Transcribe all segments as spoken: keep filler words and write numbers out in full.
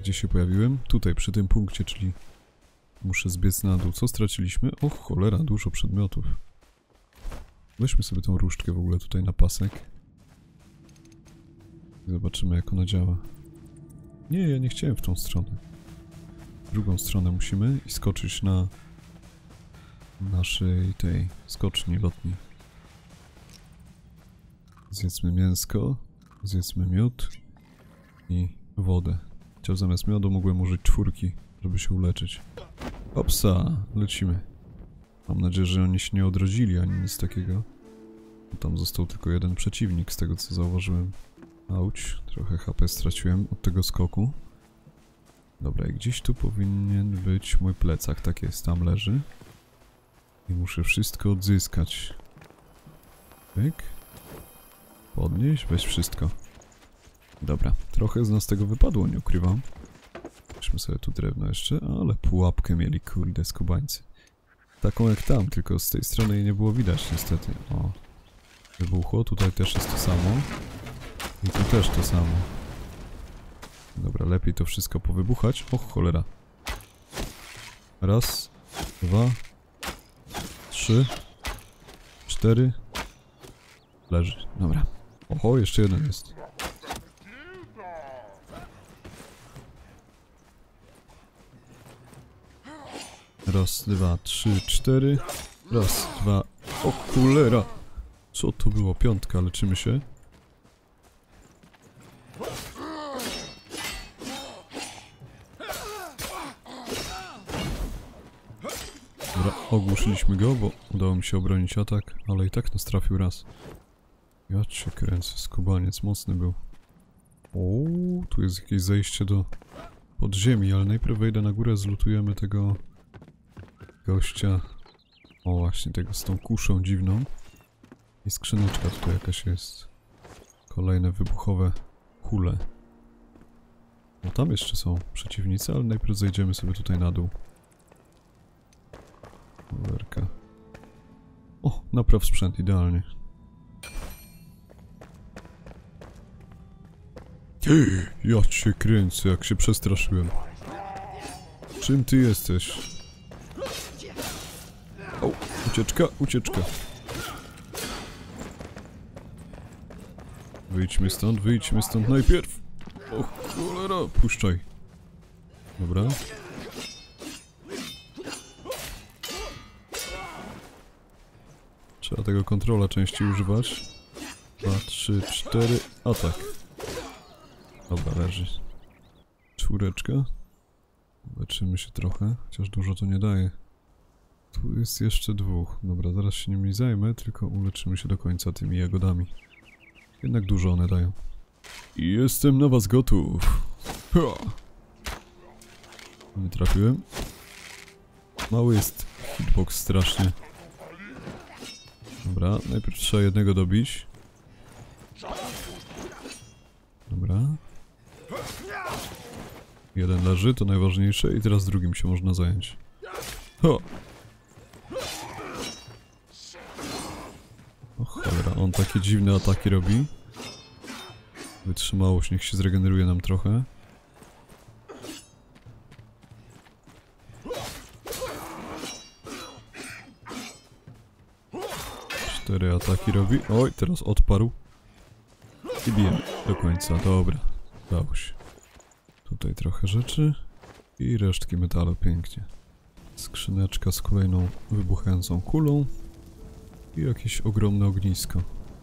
Gdzie się pojawiłem? Tutaj, przy tym punkcie, czyli muszę zbiec na dół. Co straciliśmy? O cholera, dużo przedmiotów. Weźmy sobie tą różdżkę w ogóle tutaj na pasek. Zobaczymy, jak ona działa. Nie, ja nie chciałem w tą stronę. W drugą stronę musimy i skoczyć na naszej tej skoczni lotni. Zjedzmy mięsko, zjedzmy miód i wodę. Chociaż zamiast miodu mogłem użyć czwórki, żeby się uleczyć. Opsa, lecimy. Mam nadzieję, że oni się nie odrodzili ani nic takiego. Tam został tylko jeden przeciwnik, z tego co zauważyłem. Auć, trochę H P straciłem od tego skoku. Dobra, i gdzieś tu powinien być mój plecak. Tak jest, tam leży. I muszę wszystko odzyskać. Pyk. Podnieść, weź wszystko. Dobra, trochę z nas tego wypadło, nie ukrywam. Weźmy sobie tu drewno jeszcze, ale pułapkę mieli, kurde, skubańcy. Taką jak tam, tylko z tej strony jej nie było widać niestety. O, wybuchło, tutaj też jest to samo. I tu też to samo. Dobra, lepiej to wszystko powybuchać. O cholera. Raz, dwa, trzy, cztery. Leży, dobra. Oho, jeszcze jeden jest. Raz, dwa, trzy, cztery. Raz, dwa. O cholera. Co to było? Piątka, leczymy się. Dobra, ogłuszyliśmy go, bo udało mi się obronić atak, ale i tak nas trafił raz. Ja cię kręcę, skubaniec mocny był. O, tu jest jakieś zejście do podziemi, ale najpierw wejdę na górę, zlutujemy tego gościa. O, właśnie tego z tą kuszą dziwną. I skrzyneczka tutaj jakaś jest. Kolejne wybuchowe kule. No tam jeszcze są przeciwnicy, ale najpierw zejdziemy sobie tutaj na dół. Cholerka. O, napraw sprzęt, idealnie. Ty, ja cię kręcę, jak się przestraszyłem. Czym ty jesteś? O, ucieczka, ucieczka. Wyjdźmy stąd, wyjdźmy stąd najpierw. O cholera, puszczaj. Dobra. Trzeba tego kontrola częściej używać. Dwa, trzy, cztery, atak. Dobra, leży. Czwóreczka. Leczymy się trochę, chociaż dużo to nie daje. Tu jest jeszcze dwóch. Dobra, zaraz się nimi zajmę, tylko uleczymy się do końca tymi jagodami. Jednak dużo one dają. I jestem na was gotów. Ha! Nie trafiłem. Mały jest hitbox strasznie. Dobra, najpierw trzeba jednego dobić. Dobra. Jeden leży, to najważniejsze, i teraz drugim się można zająć. Ho! O cholera, on takie dziwne ataki robi. Wytrzymałość, niech się zregeneruje nam trochę. Cztery ataki robi. Oj, teraz odparł. I bijemy do końca, dobra. Dało się. Tutaj trochę rzeczy. I resztki metalu, pięknie. Skrzyneczka z kolejną wybuchającą kulą. I jakieś ogromne ognisko.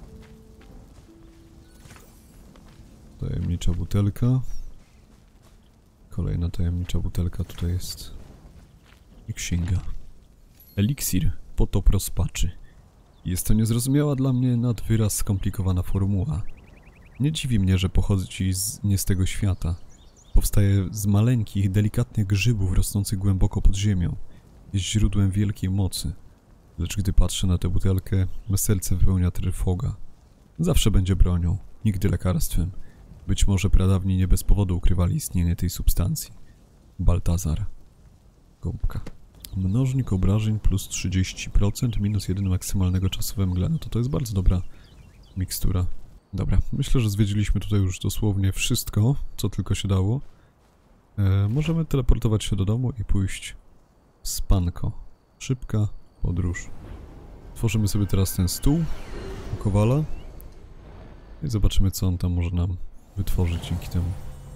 Tajemnicza butelka. Kolejna tajemnicza butelka tutaj jest. I księga. Eliksir, potop rozpaczy. Jest to niezrozumiała dla mnie nad wyraz skomplikowana formuła. Nie dziwi mnie, że pochodzi z, nie z tego świata. Powstaje z maleńkich, delikatnych grzybów rosnących głęboko pod ziemią. Jest źródłem wielkiej mocy. Lecz gdy patrzę na tę butelkę, me serce wypełnia trwoga. Zawsze będzie bronią, nigdy lekarstwem. Być może pradawni nie bez powodu ukrywali istnienie tej substancji. Baltazar. Gąbka. Mnożnik obrażeń plus trzydzieści procent, minus jeden maksymalnego czasu we mgle. No to to jest bardzo dobra mikstura. Dobra, myślę, że zwiedziliśmy tutaj już dosłownie wszystko, co tylko się dało. E, możemy teleportować się do domu i pójść w spanko. Szybka podróż. Tworzymy sobie teraz ten stół u Kowala i zobaczymy, co on tam może nam wytworzyć dzięki temu.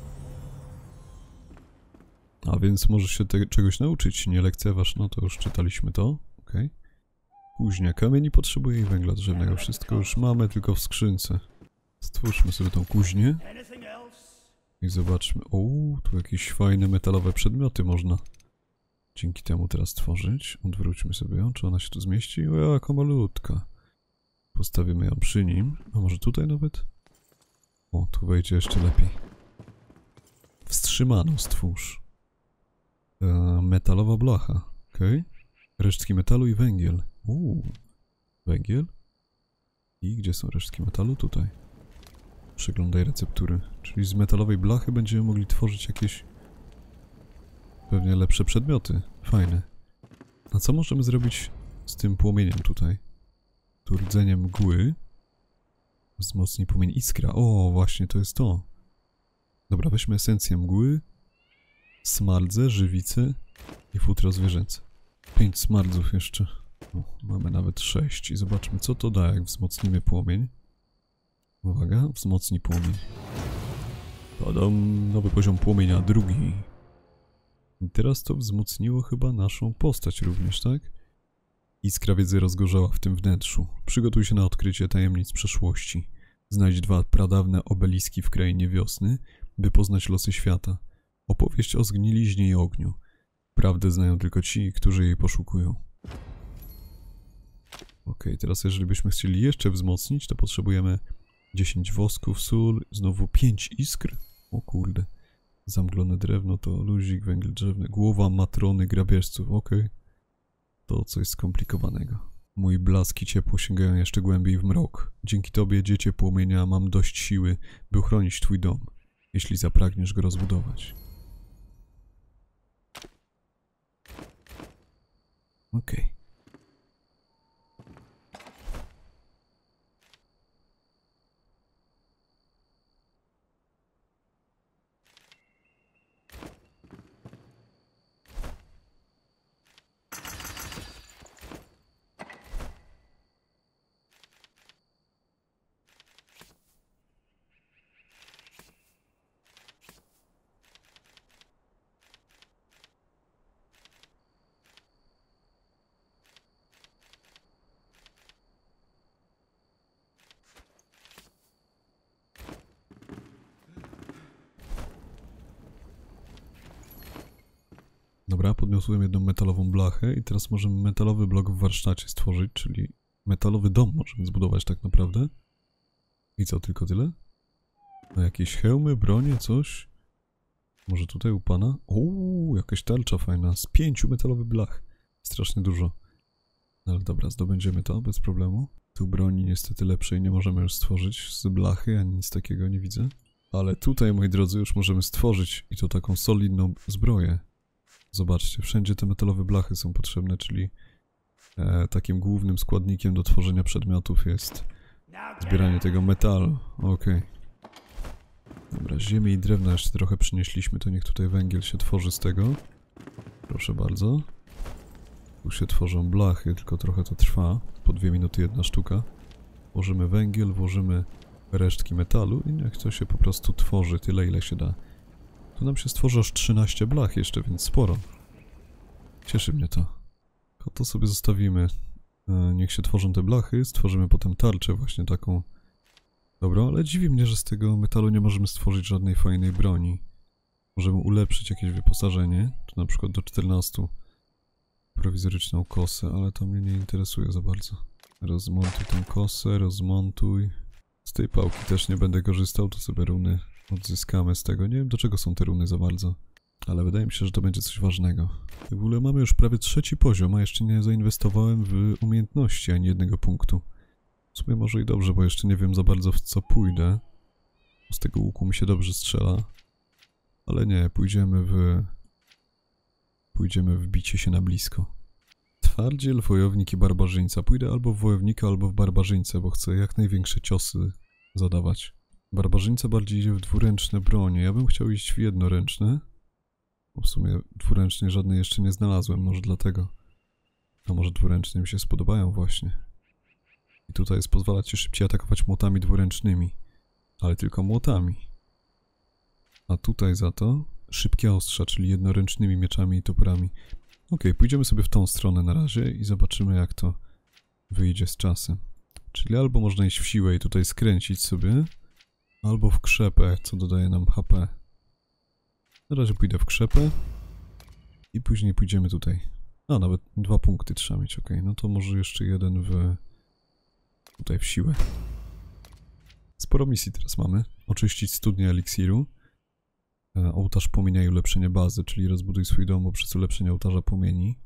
A więc możesz się te, czegoś nauczyć, nie lekceważ, no to już czytaliśmy to, okej. Kuźnia kamieni potrzebuje i węgla drzewnego, wszystko już mamy, tylko w skrzynce. Stwórzmy sobie tą kuźnię i zobaczmy, o, tu jakieś fajne metalowe przedmioty można dzięki temu teraz tworzyć. Odwróćmy sobie ją, czy ona się tu zmieści? O, jaka malutka. Postawimy ją przy nim, a może tutaj nawet? O, tu wejdzie jeszcze lepiej. Wstrzymaną stwórz. E, metalowa blacha, okej. Okay. Resztki metalu i węgiel. Uuu, węgiel? I gdzie są resztki metalu? Tutaj. Przeglądaj receptury. Czyli z metalowej blachy będziemy mogli tworzyć jakieś pewnie lepsze przedmioty. Fajne. A co możemy zrobić z tym płomieniem tutaj? Tu rdzenie mgły. Wzmocni płomień iskra. O, właśnie to jest to. Dobra, weźmy esencję mgły, smardze, żywice i futro zwierzęce. Pięć smardzów jeszcze. O, mamy nawet sześć i zobaczmy, co to da, jak wzmocnimy płomień. Uwaga, wzmocni płomień. Padam, nowy poziom płomienia, drugi. I teraz to wzmocniło chyba naszą postać również, tak? Iskra wiedzy rozgorzała w tym wnętrzu. Przygotuj się na odkrycie tajemnic przeszłości. Znajdź dwa pradawne obeliski w krainie wiosny, by poznać losy świata. Opowieść o zgniliźnie i ogniu. Prawdę znają tylko ci, którzy jej poszukują. Ok, teraz jeżeli byśmy chcieli jeszcze wzmocnić, to potrzebujemy dziesięć wosków, sól, znowu pięć iskr. O kurde. Zamglone drewno to luzik, węgiel drzewny, głowa matrony grabieżców. Ok. To coś skomplikowanego. Mój blask i ciepło sięgają jeszcze głębiej w mrok. Dzięki tobie, dziecię płomienia, mam dość siły, by uchronić twój dom, jeśli zapragniesz go rozbudować. Okej. Okay. Dobra, podniosłem jedną metalową blachę i teraz możemy metalowy blok w warsztacie stworzyć, czyli metalowy dom możemy zbudować tak naprawdę. I co, tylko tyle? No jakieś hełmy, bronie, coś? Może tutaj u pana? Uuu, jakaś tarcza fajna, z pięciu metalowych blach. Strasznie dużo. No ale dobra, zdobędziemy to bez problemu. Tu broni niestety lepszej nie możemy już stworzyć z blachy, ani nic takiego nie widzę. Ale tutaj, moi drodzy, już możemy stworzyć i to taką solidną zbroję. Zobaczcie, wszędzie te metalowe blachy są potrzebne, czyli e, takim głównym składnikiem do tworzenia przedmiotów jest zbieranie tego metalu. Okej. Dobra, ziemi i drewna jeszcze trochę przynieśliśmy, to niech tutaj węgiel się tworzy z tego. Proszę bardzo. Tu się tworzą blachy, tylko trochę to trwa. Po dwie minuty jedna sztuka. Włożymy węgiel, włożymy resztki metalu i niech to się po prostu tworzy tyle, ile się da. Tu nam się stworzy aż trzynaście blach jeszcze, więc sporo. Cieszy mnie to. To sobie zostawimy. Niech się tworzą te blachy, stworzymy potem tarczę właśnie taką. Dobra, ale dziwi mnie, że z tego metalu nie możemy stworzyć żadnej fajnej broni. Możemy ulepszyć jakieś wyposażenie, tu na przykład do czternastu. Prowizoryczną kosę, ale to mnie nie interesuje za bardzo. Rozmontuj tą kosę, rozmontuj. Z tej pałki też nie będę korzystał, to sobie runy odzyskamy z tego. Nie wiem, do czego są te runy za bardzo, ale wydaje mi się, że to będzie coś ważnego. W ogóle mamy już prawie trzeci poziom, a jeszcze nie zainwestowałem w umiejętności ani jednego punktu. W sumie może i dobrze, bo jeszcze nie wiem za bardzo, w co pójdę. Z tego łuku mi się dobrze strzela. Ale nie, pójdziemy w... Pójdziemy w bicie się na blisko. Twardziel, wojownik i barbarzyńca. Pójdę albo w wojownika, albo w barbarzyńcę, bo chcę jak największe ciosy zadawać. Barbarzyńca bardziej idzie w dwuręczne bronie. Ja bym chciał iść w jednoręczne. W sumie dwuręcznie żadnej jeszcze nie znalazłem, może dlatego. A może dwuręcznie mi się spodobają właśnie. I tutaj jest pozwala ci szybciej atakować młotami dwuręcznymi. Ale tylko młotami. A tutaj za to szybkie ostrza, czyli jednoręcznymi mieczami i toporami. Ok, pójdziemy sobie w tą stronę na razie i zobaczymy, jak to wyjdzie z czasem. Czyli albo można iść w siłę i tutaj skręcić sobie, albo w krzepę, co dodaje nam H P. Na razie pójdę w krzepę i później pójdziemy tutaj. A, nawet dwa punkty trzeba mieć, ok. No to może jeszcze jeden w... tutaj w siłę. Sporo misji teraz mamy. Oczyścić studnię eliksiru. E, ołtarz płomienia i ulepszenie bazy, czyli rozbuduj swój dom poprzez ulepszenie ołtarza płomieni.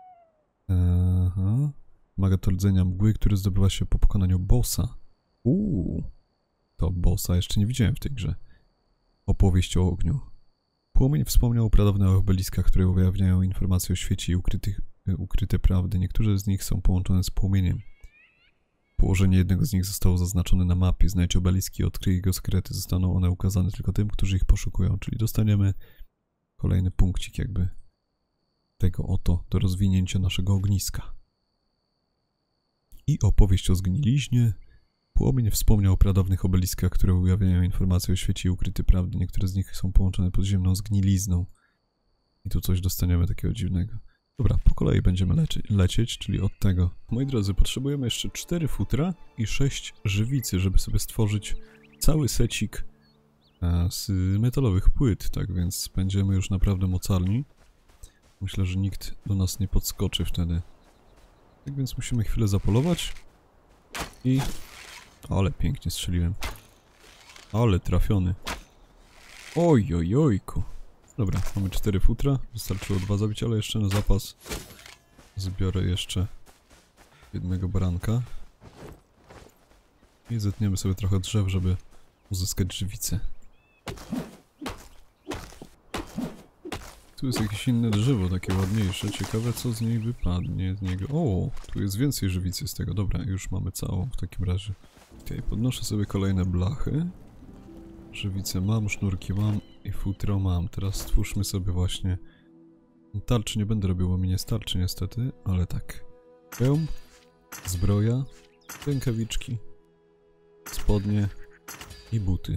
Aha. Wymaga to rdzenia mgły, który zdobywa się po pokonaniu bossa. Uuu. To bossa jeszcze nie widziałem w tej grze. Opowieść o ogniu. Płomień wspomniał o pradawnych obeliskach, które ujawniają informacje o świecie i ukrytych, ukryte prawdy. Niektóre z nich są połączone z płomieniem. Położenie jednego z nich zostało zaznaczone na mapie. Znajdź obeliski, odkryj jego sekrety. Zostaną one ukazane tylko tym, którzy ich poszukują. Czyli dostaniemy kolejny punkcik jakby tego oto do rozwinięcia naszego ogniska. I opowieść o zgniliźnie. Płomień wspomniał o pradawnych obeliskach, które ujawniają informacje o świecie i ukryte prawdy. Niektóre z nich są połączone podziemną zgnilizną. I tu coś dostaniemy takiego dziwnego. Dobra, po kolei będziemy leczy, lecieć, czyli od tego. Moi drodzy, potrzebujemy jeszcze cztery futra i sześć żywicy, żeby sobie stworzyć cały secik e, z metalowych płyt. Tak więc będziemy już naprawdę mocarni. Myślę, że nikt do nas nie podskoczy wtedy. Tak więc musimy chwilę zapolować. I... ale pięknie strzeliłem. Ale trafiony. Oj, oj, ojku. Dobra, mamy cztery futra. Wystarczyło dwa zabić, ale jeszcze na zapas zbiorę jeszcze jednego baranka. I zetniemy sobie trochę drzew, żeby uzyskać żywicę. Tu jest jakieś inne drzewo, takie ładniejsze. Ciekawe, co z niej wypadnie z niego. O, tu jest więcej żywicy z tego. Dobra, już mamy całą w takim razie. Okej, podnoszę sobie kolejne blachy. Żywicę mam, sznurki mam i futro mam. Teraz stwórzmy sobie właśnie... tarczy nie będę robił, bo mi nie starczy niestety, ale tak. Hełm, zbroja, rękawiczki, spodnie i buty.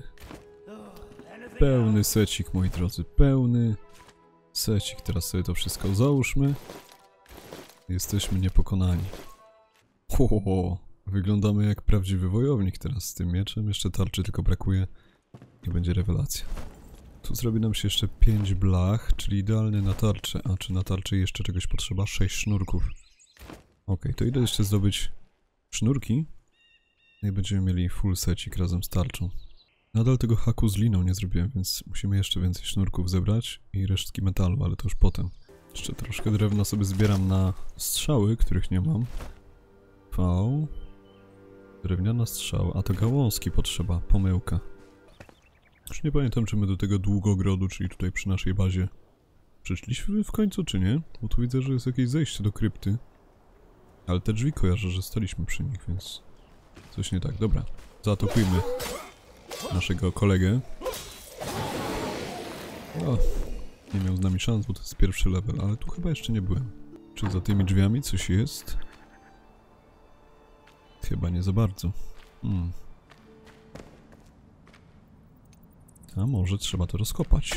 Pełny secik, moi drodzy, pełny secik. Teraz sobie to wszystko załóżmy. Jesteśmy niepokonani. Ho, ho, ho. Wyglądamy jak prawdziwy wojownik teraz z tym mieczem. Jeszcze tarczy tylko brakuje i będzie rewelacja. Tu zrobi nam się jeszcze pięć blach, czyli idealnie na tarczę. A czy na tarczy jeszcze czegoś potrzeba? sześć sznurków. Ok, to idę jeszcze zdobyć sznurki. I będziemy mieli full secik razem z tarczą. Nadal tego haku z liną nie zrobiłem, więc musimy jeszcze więcej sznurków zebrać i resztki metalu, ale to już potem. Jeszcze troszkę drewna sobie zbieram na strzały, których nie mam. V. Drewniana strzała, a to gałązki potrzeba, pomyłka. Już nie pamiętam, czy my do tego długogrodu, czyli tutaj przy naszej bazie przyszliśmy w końcu, czy nie? Bo tu widzę, że jest jakieś zejście do krypty. Ale te drzwi kojarzę, że staliśmy przy nich, więc coś nie tak. Dobra, zaatakujmy naszego kolegę. O, nie miał z nami szans, bo to jest pierwszy level, ale tu chyba jeszcze nie byłem. Czy za tymi drzwiami coś jest? Chyba nie za bardzo. Hmm. A może trzeba to rozkopać.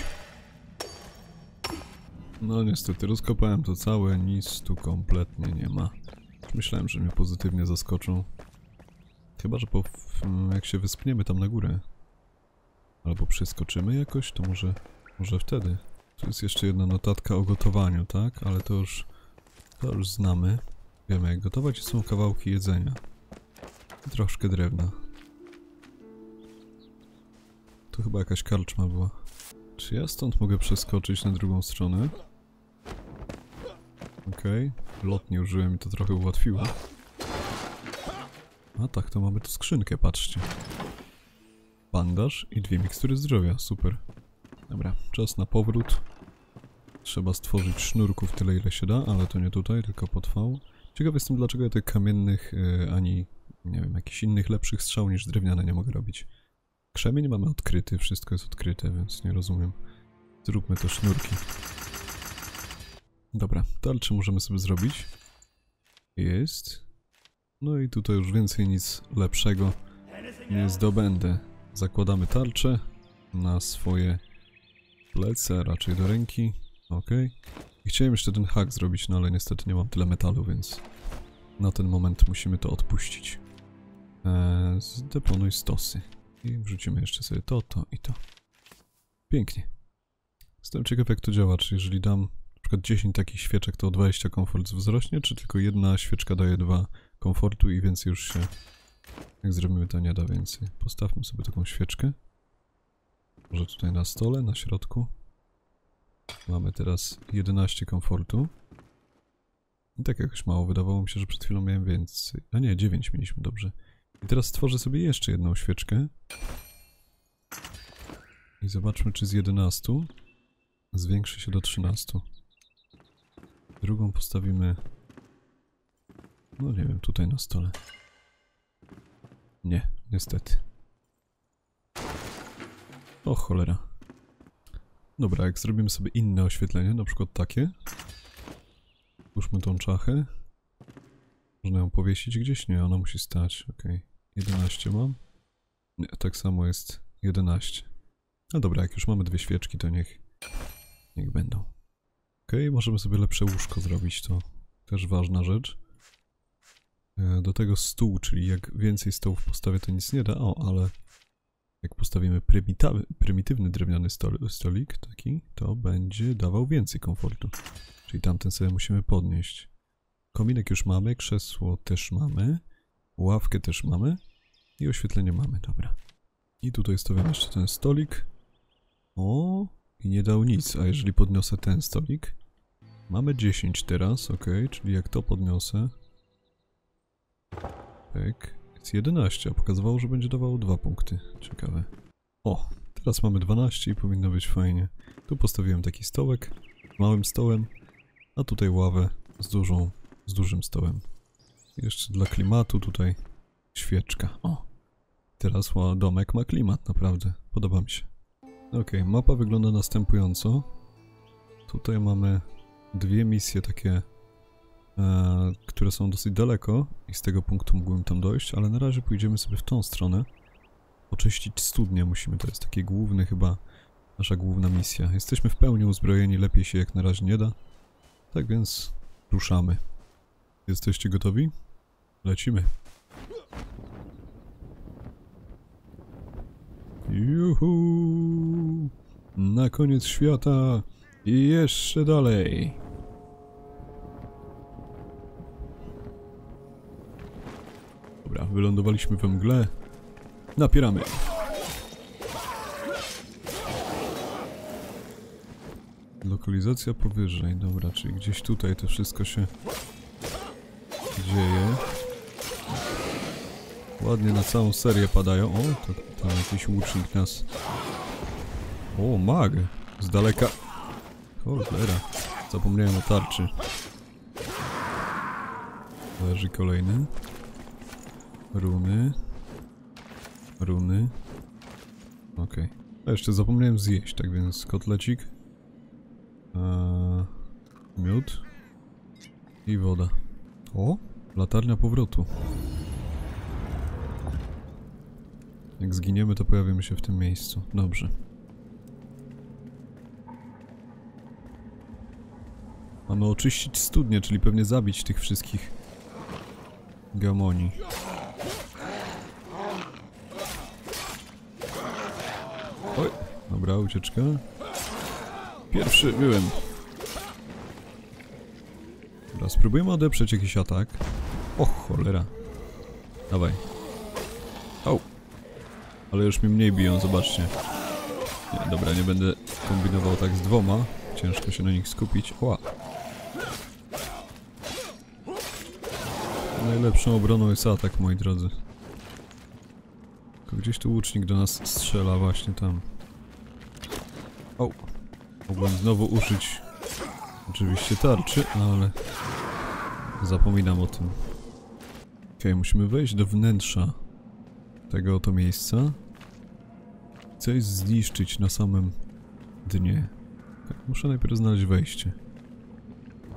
No niestety, rozkopałem to całe, nic tu kompletnie nie ma. Myślałem, że mnie pozytywnie zaskoczą. Chyba, że po, jak się wyspniemy tam na górę, albo przeskoczymy jakoś, to może, może wtedy. Tu jest jeszcze jedna notatka o gotowaniu, tak? Ale to już, to już znamy. Wiemy jak gotować i są kawałki jedzenia. I troszkę drewna. Tu chyba jakaś karczma była. Czy ja stąd mogę przeskoczyć na drugą stronę? Okej. Okay. Lotnie użyłem i to trochę ułatwiło. A tak, to mamy tu skrzynkę, patrzcie. Bandaż i dwie mikstury zdrowia, super. Dobra, czas na powrót. Trzeba stworzyć sznurków tyle ile się da, ale to nie tutaj, tylko pod V. Ciekaw jestem, dlaczego ja tych kamiennych, yy, ani nie wiem, jakichś innych lepszych strzał niż drewniane nie mogę robić. Krzemień mamy odkryty, wszystko jest odkryte, więc nie rozumiem. Zróbmy te sznurki. Dobra, tarczę możemy sobie zrobić. Jest. No i tutaj już więcej nic lepszego nie zdobędę. Zakładamy tarczę na swoje plecy, raczej do ręki. Ok. I chciałem jeszcze ten hak zrobić, no ale niestety nie mam tyle metalu, więc na ten moment musimy to odpuścić. Eee, zdeponuj stosy. I wrzucimy jeszcze sobie to, to i to. Pięknie. Jestem ciekaw, jak to działa, czy jeżeli dam na przykład dziesięć takich świeczek, to o dwadzieścia komfort wzrośnie, czy tylko jedna świeczka daje dwa komfortu i więcej już się, jak zrobimy, to nie da więcej. Postawmy sobie taką świeczkę. Może tutaj na stole, na środku. Mamy teraz jedenaście komfortu. I tak jakoś mało, wydawało mi się, że przed chwilą miałem więcej. A nie, dziewięć mieliśmy, dobrze. I teraz stworzę sobie jeszcze jedną świeczkę. I zobaczmy, czy z jedenastu zwiększy się do trzynastu. Drugą postawimy... No nie wiem, tutaj na stole. Nie, niestety. O cholera. Dobra, jak zrobimy sobie inne oświetlenie, na przykład takie. Puszczmy tą czachę. Można ją powiesić gdzieś? Nie, ona musi stać. Ok. jedenaście mam. Nie, tak samo jest jedenaście. No dobra, jak już mamy dwie świeczki, to niech... Niech będą. Ok, możemy sobie lepsze łóżko zrobić, to też ważna rzecz. Do tego stół, czyli jak więcej stołów postawię, to nic nie da. O, ale jak postawimy prymitywny drewniany stolik, taki, to będzie dawał więcej komfortu. Czyli tamten sobie musimy podnieść. Kominek już mamy, krzesło też mamy, ławkę też mamy i oświetlenie mamy, dobra. I tutaj stawiam jeszcze ten stolik. O, i nie dał nic, a jeżeli podniosę ten stolik, mamy dziesięć teraz, ok, czyli jak to podniosę, tak, jest jedenaście, a pokazywało, że będzie dawało dwa punkty, ciekawe. O, teraz mamy dwanaście i powinno być fajnie. Tu postawiłem taki stołek, małym stołem, a tutaj ławę z dużą, z dużym stołem. Jeszcze dla klimatu tutaj świeczka, o. Teraz domek ma klimat, naprawdę, podoba mi się. Ok, mapa wygląda następująco. Tutaj mamy dwie misje takie, e, które są dosyć daleko i z tego punktu mógłbym tam dojść, ale na razie pójdziemy sobie w tą stronę. Oczyścić studnię musimy, to jest takie główny chyba, nasza główna misja. Jesteśmy w pełni uzbrojeni, lepiej się jak na razie nie da. Tak więc ruszamy. Jesteście gotowi? Lecimy. Juhu! Na koniec świata i jeszcze dalej. Dobra, wylądowaliśmy we mgle. Napieramy. Lokalizacja powyżej. Dobra, czyli gdzieś tutaj to wszystko się dzieje. Ładnie na całą serię padają. O, to tam jakiś łucznik nas... O, mag! Z daleka... Cholera. Zapomniałem o tarczy. Leży kolejny. Runy. Runy. Okej. Okay. A jeszcze zapomniałem zjeść, tak więc kotlecik. Eee, miód. I woda. O! Latarnia powrotu. Jak zginiemy, to pojawimy się w tym miejscu. Dobrze. Mamy oczyścić studnię, czyli pewnie zabić tych wszystkich gamonii. Oj, dobra, ucieczka. Pierwszy byłem. Dobra, spróbujemy odeprzeć jakiś atak. O cholera. Dawaj. O. Ale już mi mniej biją, zobaczcie. Nie, dobra, nie będę kombinował tak z dwoma. Ciężko się na nich skupić. Ła. Najlepszą obroną jest atak, moi drodzy. Tylko gdzieś tu łucznik do nas strzela, właśnie tam. O. Mogłem znowu użyć oczywiście tarczy, ale zapominam o tym. Okej, okay, musimy wejść do wnętrza tego oto miejsca. Coś zniszczyć na samym dnie. Tak, muszę najpierw znaleźć wejście.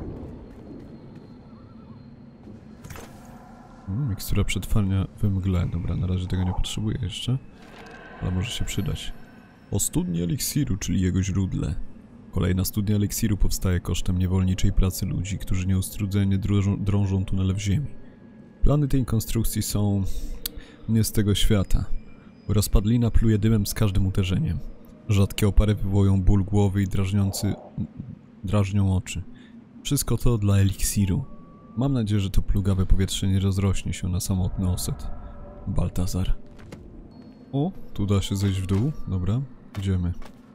Hmm, mikstura przetrwania we mgle. Dobra, na razie tego nie potrzebuję jeszcze. Ale może się przydać. O studni eliksiru, czyli jego źródle. Kolejna studnia eliksiru powstaje kosztem niewolniczej pracy ludzi, którzy nieustrudzenie drążą, drążą tunele w ziemi. Plany tej konstrukcji są nie z tego świata. Rozpadlina pluje dymem z każdym uderzeniem. Rzadkie opary wywołują ból głowy i drażniący... drażnią oczy. Wszystko to dla eliksiru. Mam nadzieję, że to plugawe powietrze nie rozrośnie się na samotny oset. Baltazar. O, tu da się zejść w dół. Dobra, idziemy.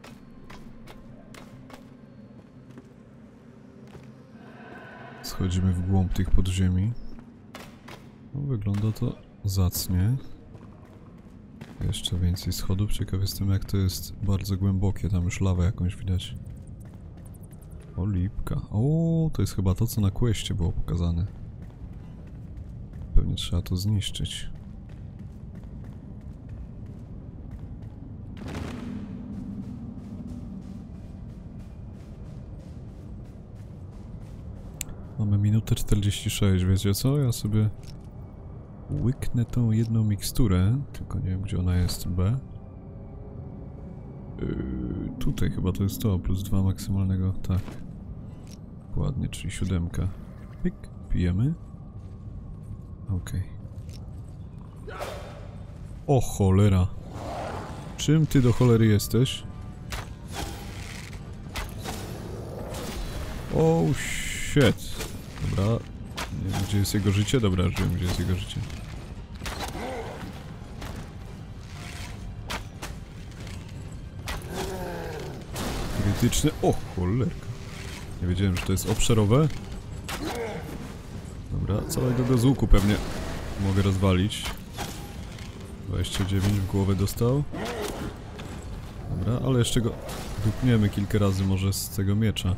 Schodzimy w głąb tych podziemi. No, wygląda to zacnie. Jeszcze więcej schodów. Ciekaw jestem, jak to jest bardzo głębokie. Tam już lawę jakąś widać. O, lipka. O, to jest chyba to, co na questie było pokazane. Pewnie trzeba to zniszczyć. Mamy minutę czterdzieści sześć, wiecie co? Ja sobie łyknę tą jedną miksturę, tylko nie wiem, gdzie ona jest. B. Yy, tutaj chyba to jest to, plus dwa maksymalnego, tak. Dokładnie, czyli siódemka. Pik, pijemy. Okej. Okay. O cholera. Czym ty do cholery jesteś? Oh shit. Dobra. Nie wiem, gdzie jest jego życie? Dobra, już wiem, gdzie jest jego życie. Krytyczne. O cholerka. Nie wiedziałem, że to jest obszerowe. Dobra, całego go z łuku pewnie mogę rozwalić. dwadzieścia dziewięć w głowę dostał. Dobra, ale jeszcze go dupniemy kilka razy może z tego miecza.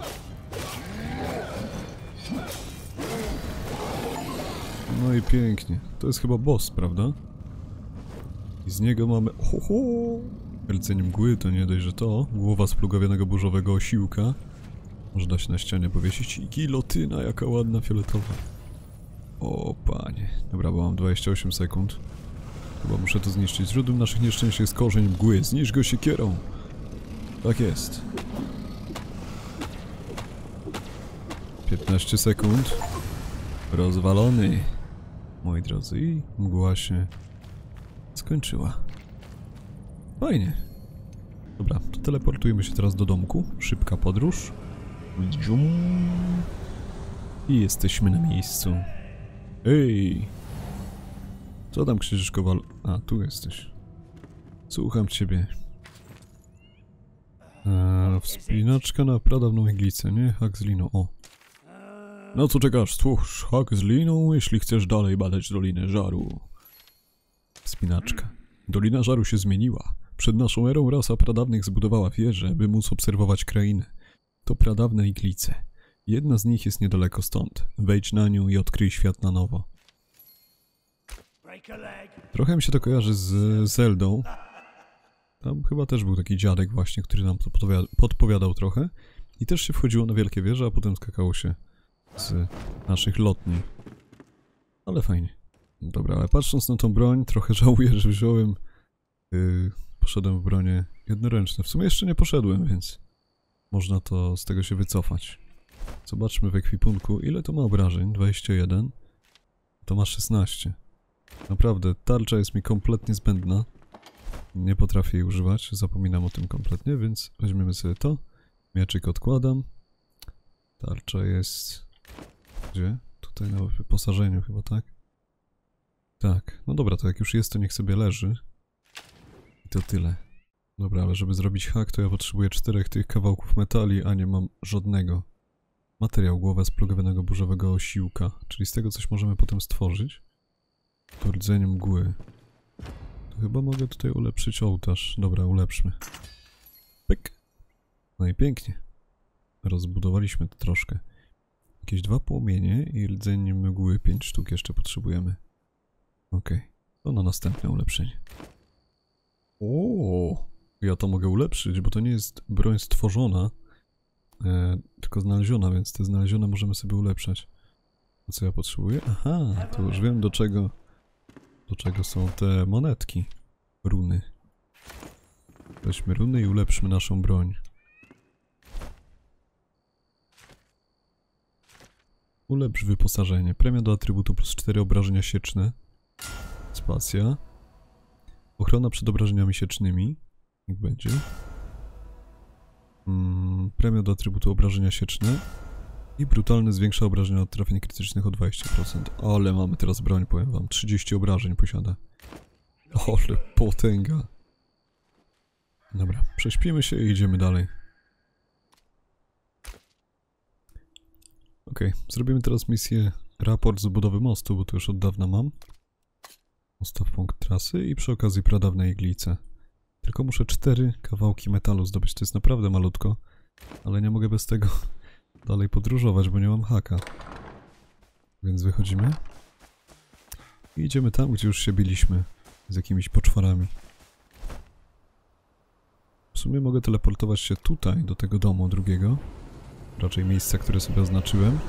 No i pięknie. To jest chyba boss, prawda? I z niego mamy... Ho, ho! Rdzeń mgły to nie dość, że to. Głowa splugawionego burzowego osiłka. Może da się na ścianie powiesić. I gilotyna, jaka ładna fioletowa. O panie. Dobra, bo mam dwadzieścia osiem sekund. Chyba muszę to zniszczyć. Źródłem naszych nieszczęść jest korzeń mgły. Zniszcz go siekierą. Tak jest. piętnaście sekund. Rozwalony. Moi drodzy, i mgła się skończyła. Fajnie. Dobra, to teleportujemy się teraz do domku. Szybka podróż. I jesteśmy na miejscu. Ej! Co tam krzyżysz, kowal? A, tu jesteś. Słucham ciebie. Eee, wspinaczka na pradawną iglicę, nie? Hak z liną, o. No co czekasz? Stwórz hak z liną, jeśli chcesz dalej badać Dolinę Żaru. Wspinaczka. Dolina Żaru się zmieniła. Przed naszą erą rasa pradawnych zbudowała wieżę, by móc obserwować krainę. To pradawne iglice. Jedna z nich jest niedaleko stąd. Wejdź na nią i odkryj świat na nowo. Trochę mi się to kojarzy z Zeldą. Tam chyba też był taki dziadek właśnie, który nam to podpowiadał trochę. I też się wchodziło na wielkie wieże, a potem skakało się z naszych lotni. Ale fajnie. Dobra, ale patrząc na tą broń, trochę żałuję, że wziąłem... Yy, poszedłem w bronie jednoręczne. W sumie jeszcze nie poszedłem, więc... można to z tego się wycofać. Zobaczmy w ekwipunku, ile to ma obrażeń. dwadzieścia jeden. To ma szesnaście. Naprawdę, tarcza jest mi kompletnie zbędna. Nie potrafię jej używać, zapominam o tym kompletnie, więc weźmiemy sobie to. Mieczyk odkładam. Tarcza jest... gdzie? Tutaj na wyposażeniu chyba, tak? Tak, no dobra, to jak już jest, to niech sobie leży. I to tyle. Dobra, ale żeby zrobić hak, to ja potrzebuję czterech tych kawałków metali, a nie mam żadnego. Materiał, głowa splugawionego burzowego osiłka, czyli z tego coś możemy potem stworzyć. To rdzeń mgły. To chyba mogę tutaj ulepszyć ołtarz. Dobra, ulepszmy. Pyk. No i pięknie. Rozbudowaliśmy to troszkę. Jakieś dwa płomienie i rdzeń mgły, pięć sztuk jeszcze potrzebujemy. Okej, okay. To na następne ulepszenie. O, ja to mogę ulepszyć, bo to nie jest broń stworzona, e, tylko znaleziona, więc te znalezione możemy sobie ulepszać. A co ja potrzebuję? Aha, to już wiem do czego... Do czego są te monetki. Runy. Weźmy runy i ulepszmy naszą broń. Ulepsz wyposażenie. Premia do atrybutu plus cztery obrażenia sieczne. Spacja. Ochrona przed obrażeniami siecznymi. Niech będzie. Mm, premia do atrybutu obrażenia sieczne. I brutalny zwiększa obrażenia od trafień krytycznych o dwadzieścia procent. Ale mamy teraz broń, powiem wam. trzydzieści obrażeń posiada. Ale potęga. Dobra, prześpimy się i idziemy dalej. Okej, okay, zrobimy teraz misję raport z budowy mostu, bo to już od dawna mam. Ustaw punkt trasy i przy okazji pradawne iglice. Tylko muszę cztery kawałki metalu zdobyć, to jest naprawdę malutko. Ale nie mogę bez tego dalej podróżować, bo nie mam haka. Więc wychodzimy. I idziemy tam, gdzie już się biliśmy. Z jakimiś poczwarami. W sumie mogę teleportować się tutaj, do tego domu drugiego. Raczej miejsca, które sobie oznaczyłem.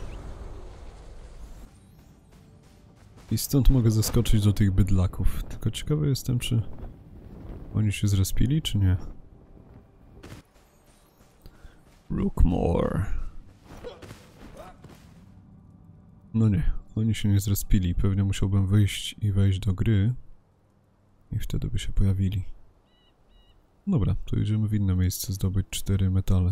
I stąd mogę zaskoczyć do tych bydlaków. Tylko ciekawy jestem, czy oni się zrespili, czy nie. Rookmore. No nie, oni się nie zrespili. Pewnie musiałbym wyjść i wejść do gry. I wtedy by się pojawili. Dobra, to idziemy w inne miejsce zdobyć cztery metale.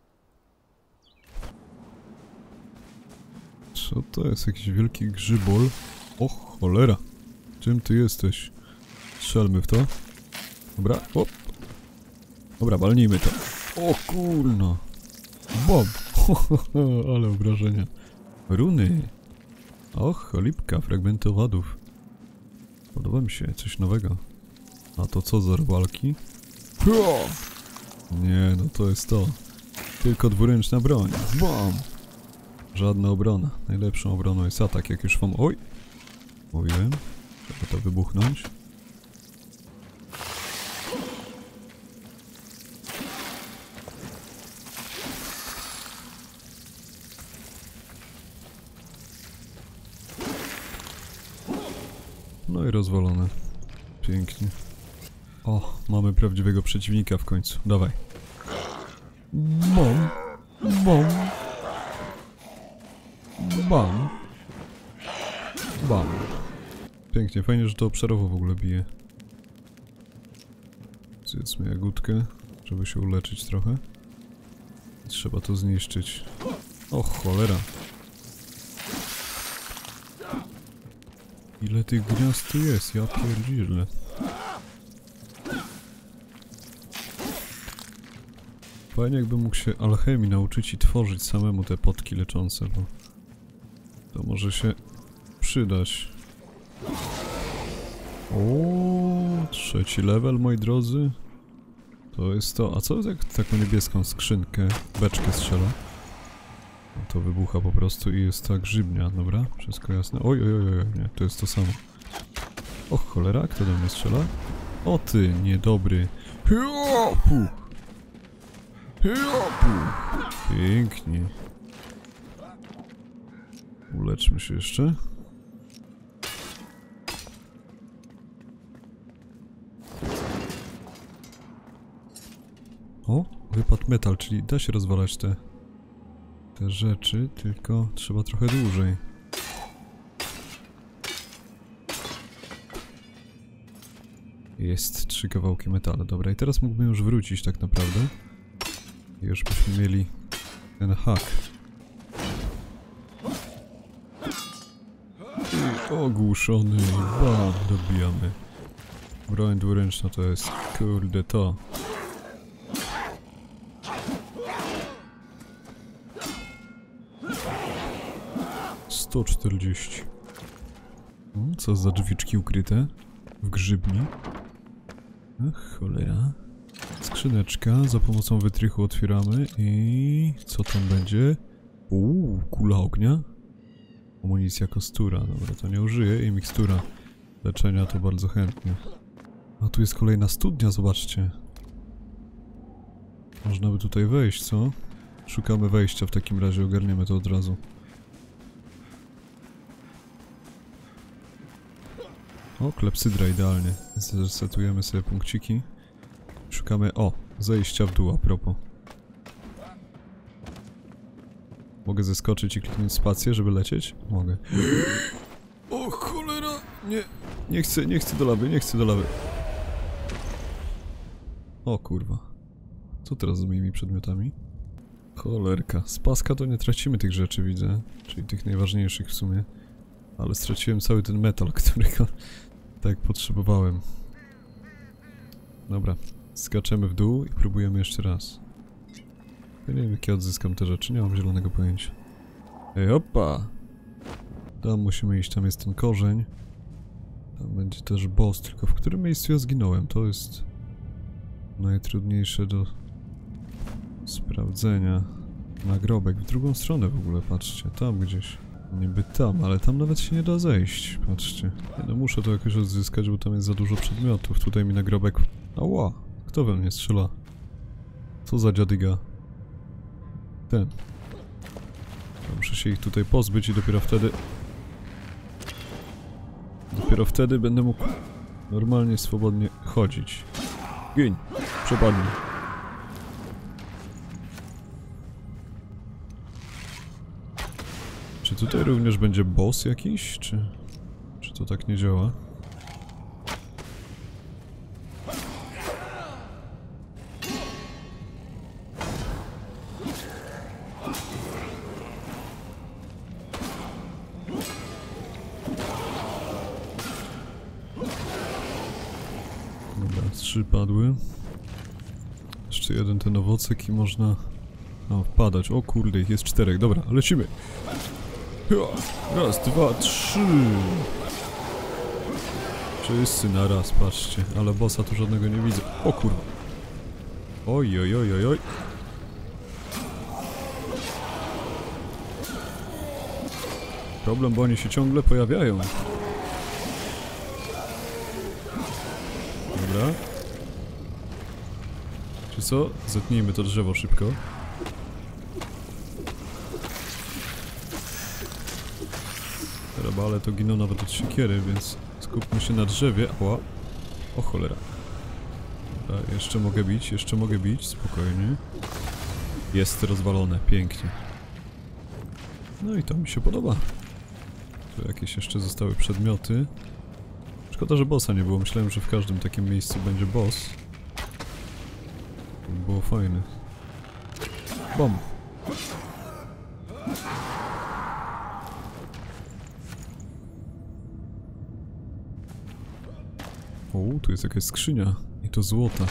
Co to jest? Jakiś wielki grzybol? O cholera! Czym ty jesteś? Strzelmy w to. Dobra, op. Dobra, walnijmy to. O kurno! Bob! Ale obrażenia. Runy! Och, cholipka, fragmenty owadów. Podoba mi się, coś nowego. A to co za walki? Nie, no to jest to. Tylko dwuręczna broń. Bam! Żadna obrona. Najlepszą obroną jest atak, jak już wam... Oj! Mówiłem. Trzeba to wybuchnąć. No i rozwalone. Pięknie. O, mamy prawdziwego przeciwnika w końcu. Dawaj. Bom. Bom. Bam. Bam. Pięknie, fajnie, że to obszarowo w ogóle bije. Zjedzmy jagódkę, żeby się uleczyć trochę. Trzeba to zniszczyć. O cholera. Ile tych gniazd tu jest? Ja pierdzielę. Fajnie jakbym mógł się alchemii nauczyć i tworzyć samemu te potki leczące, bo to może się przydać. O, trzeci level, moi drodzy. To jest to. A co jak taką niebieską skrzynkę, beczkę strzela? No to wybucha po prostu i jest ta grzybnia, dobra? Wszystko jasne. Oj, oj, oj, oj, nie, to jest to samo. O cholera, kto do mnie strzela? O ty, niedobry. Puch. Pięknie. Uleczmy się jeszcze. O, wypadł metal, czyli da się rozwalać te, te rzeczy, tylko trzeba trochę dłużej. Jest trzy kawałki metalu, dobra, i teraz mógłbym już wrócić tak naprawdę. I już byśmy mieli ten hak. I ogłuszony, bam, dobijamy. Broń dwuręczna to jest, kurde, to. sto czterdzieści. Co za drzwiczki ukryte w grzybni. Ach, cholera. Skrzyneczka, za pomocą wytrychu otwieramy i... co tam będzie? Uuu, kula ognia. Amunicja kostura, dobra, to nie użyję i mikstura leczenia to bardzo chętnie. A tu jest kolejna studnia, zobaczcie. Można by tutaj wejść, co? Szukamy wejścia, w takim razie ogarniemy to od razu. O, klepsydra idealnie. Zresetujemy sobie punkciki. Szukamy... O! Zejścia w dół, a propos. Mogę zeskoczyć i kliknąć spację, żeby lecieć? Mogę. O cholera! Nie! Nie chcę, nie chcę do lawy, nie chcę do lawy. O kurwa. Co teraz z moimi przedmiotami? Cholerka. Z paska to nie tracimy tych rzeczy, widzę. Czyli tych najważniejszych w sumie. Ale straciłem cały ten metal, którego tak potrzebowałem. Dobra. Skaczemy w dół i próbujemy jeszcze raz. Ja nie wiem, jak ja odzyskam te rzeczy, nie mam zielonego pojęcia. Ej, opa! Tam musimy iść, tam jest ten korzeń. Tam będzie też boss, tylko w którym miejscu ja zginąłem? To jest najtrudniejsze do sprawdzenia. Nagrobek w drugą stronę w ogóle, patrzcie, tam gdzieś. Niby tam, ale tam nawet się nie da zejść, patrzcie. Nie, no muszę to jakoś odzyskać, bo tam jest za dużo przedmiotów. Tutaj mi nagrobek... Ała! Kto we mnie strzela? Co za dziadyga? Ten. Ja muszę się ich tutaj pozbyć i dopiero wtedy... Dopiero wtedy będę mógł normalnie, swobodnie chodzić. Giń! Przepadnij. Czy tutaj również będzie boss jakiś? Czy... Czy to tak nie działa? Dobra, trzy padły. Jeszcze jeden ten owocek i można... O, wpadać. O kurde, ich jest czterech. Dobra, lecimy. Raz, dwa, trzy. Wszyscy na raz, patrzcie. Ale bossa tu żadnego nie widzę. O kurwa. Oj, oj, oj, oj, oj. Problem, bo oni się ciągle pojawiają. Dobra. Czy co? Zetnijmy to drzewo szybko. Ale to giną nawet od siekiery, więc skupmy się na drzewie. Ała. O cholera. Dobra, jeszcze mogę bić, jeszcze mogę bić, spokojnie. Jest rozwalone, pięknie. No i to mi się podoba. Tu jakieś jeszcze zostały przedmioty. Szkoda, że bossa nie było. Myślałem, że w każdym takim miejscu będzie boss. To by było fajne. Bom! O, tu jest jakaś skrzynia. I to złota.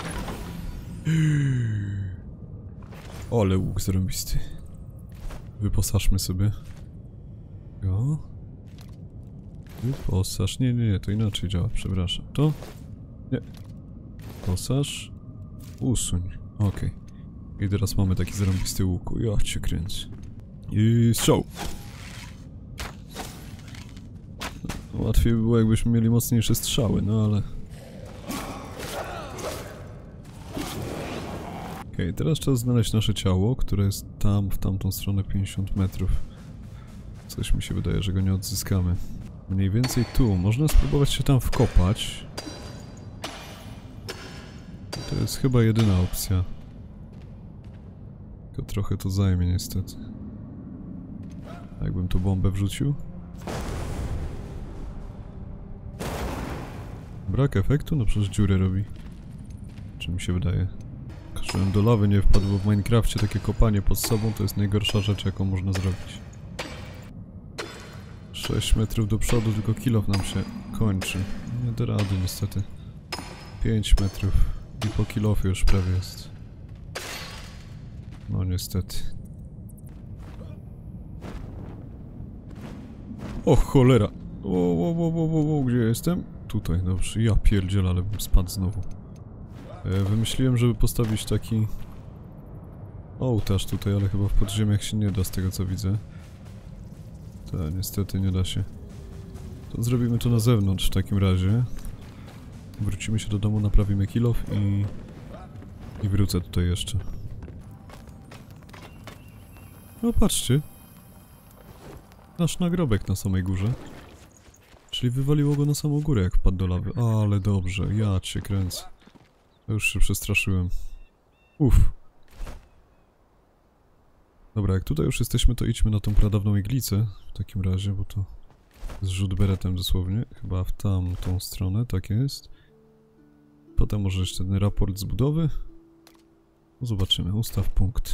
Ale łuk zarąbisty. Wyposażmy sobie. O. Wyposaż. Nie, nie, nie, to inaczej działa, przepraszam. To? Nie. Posaż. Usuń. Okej. Okay. I teraz mamy taki zarąbisty łuk. Ja cię kręcę. I strzał. No, łatwiej by było, jakbyśmy mieli mocniejsze strzały, no ale... Okej, okay, teraz trzeba znaleźć nasze ciało, które jest tam, w tamtą stronę pięćdziesiąt metrów. Coś mi się wydaje, że go nie odzyskamy. Mniej więcej tu. Można spróbować się tam wkopać. To jest chyba jedyna opcja. Tylko trochę to zajmie niestety. Jakbym tu bombę wrzucił? Brak efektu? No przecież dziurę robi. Czy mi się wydaje? Żebym do lawy nie wpadł, bo w Minecrafcie takie kopanie pod sobą to jest najgorsza rzecz, jaką można zrobić. sześć metrów do przodu, tylko kilof nam się kończy. Nie da rady niestety. pięć metrów i po kilofie już prawie jest. No niestety. O cholera! O, o, o, o, o, gdzie jestem? Tutaj, dobrze. Ja pierdzielę, ale bym spadł znowu. E, wymyśliłem, żeby postawić taki... ołtarz tutaj, ale chyba w podziemiach się nie da, z tego co widzę. Tak, niestety nie da się. To zrobimy to na zewnątrz w takim razie. Wrócimy się do domu, naprawimy kilof i... i wrócę tutaj jeszcze. No patrzcie. Nasz nagrobek na samej górze. Czyli wywaliło go na samą górę, jak wpadł do lawy. Ale dobrze, ja cię kręcę. Ja już się przestraszyłem. Uff. Dobra, jak tutaj już jesteśmy, to idźmy na tą pradawną iglicę. W takim razie, bo to jest rzut beretem dosłownie. Chyba w tamtą stronę, tak jest. Potem może jeszcze ten raport z budowy. No zobaczymy, ustaw punkt.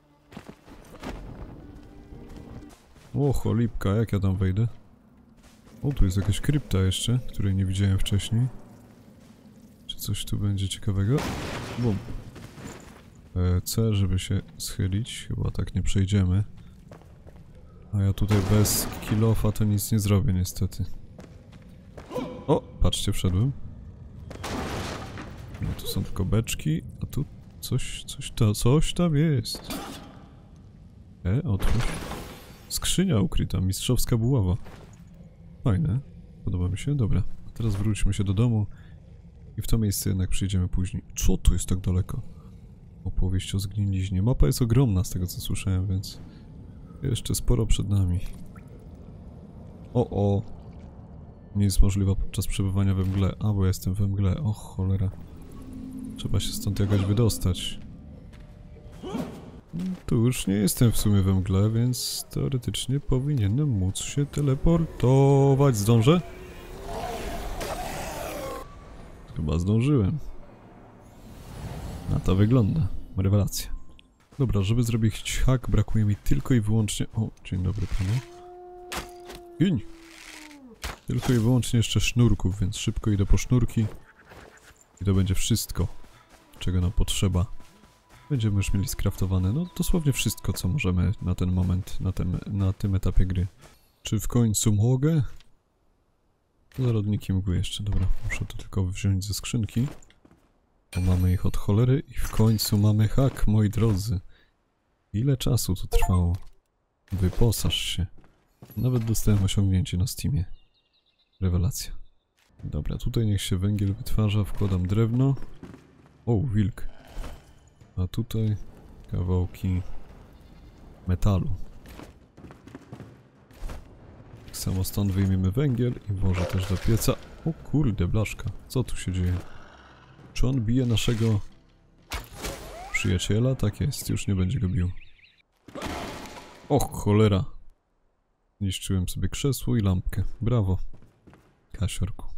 O, cholipka, jak ja tam wejdę? O, tu jest jakaś krypta jeszcze, której nie widziałem wcześniej. Czy coś tu będzie ciekawego? Bum. E, C, żeby się schylić. Chyba tak nie przejdziemy. A ja tutaj bez kill-offa to nic nie zrobię niestety. O, patrzcie, wszedłem. No tu są tylko beczki, a tu coś, coś, ta, coś tam jest. E, otwórz. Skrzynia ukryta, mistrzowska buława. Fajne, podoba mi się, dobra. A teraz wróćmy się do domu i w to miejsce jednak przyjdziemy później. Co tu jest tak daleko? Opowieść o zgniliźnie. Mapa jest ogromna z tego co słyszałem, więc jeszcze sporo przed nami. O, o. Nie jest możliwa podczas przebywania we mgle. A, bo ja jestem we mgle. O, cholera. Trzeba się stąd jakoś wydostać. Tu już nie jestem w sumie we mgle, więc teoretycznie powinienem móc się teleportować. Zdążę? Chyba zdążyłem. Na to wygląda. Rewelacja. Dobra, żeby zrobić hak, brakuje mi tylko i wyłącznie... O, dzień dobry panu. Giń! Tylko i wyłącznie jeszcze sznurków, więc szybko idę po sznurki. I to będzie wszystko, czego nam potrzeba. Będziemy już mieli skraftowane, no dosłownie wszystko, co możemy na ten moment, na tym, na tym etapie gry. Czy w końcu mogę? Zarodniki mgły jeszcze, dobra. Muszę to tylko wziąć ze skrzynki. Bo mamy ich od cholery i w końcu mamy hak, moi drodzy. Ile czasu to trwało? Wyposaż się. Nawet dostałem osiągnięcie na Steamie. Rewelacja. Dobra, tutaj niech się węgiel wytwarza, wkładam drewno. O, wilk. A tutaj kawałki metalu. Tak samo stąd wyjmiemy węgiel i włożę też do pieca. O kurde, blaszka. Co tu się dzieje? Czy on bije naszego przyjaciela? Tak jest, już nie będzie go bił. Och, cholera. Niszczyłem sobie krzesło i lampkę. Brawo, Kasiorku.